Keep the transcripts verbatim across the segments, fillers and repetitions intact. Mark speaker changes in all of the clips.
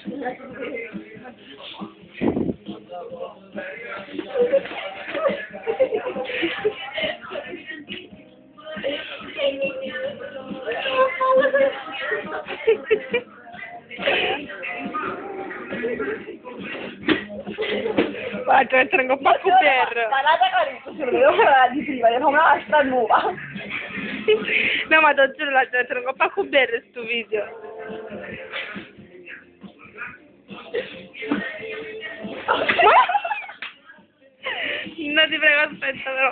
Speaker 1: Guarda, c'è un po' più per.
Speaker 2: Ma la cosa che lo vedo di prima, è una lastra nuova.
Speaker 1: No, ma ti giuro, la c'è un po' più per sto video. No, ti prego, aspetta però.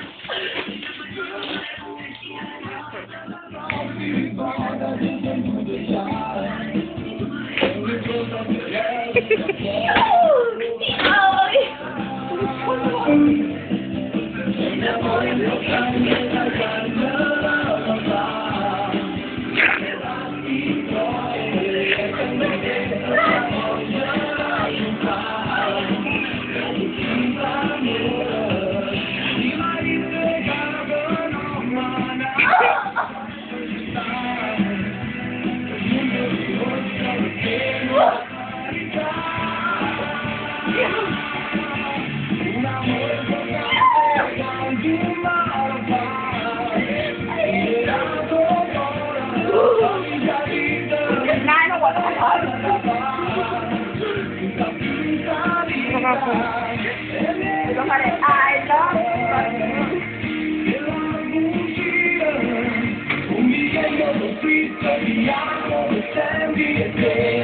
Speaker 2: Devo fare I love
Speaker 3: Un biglietto scritto di amo, sempre e te.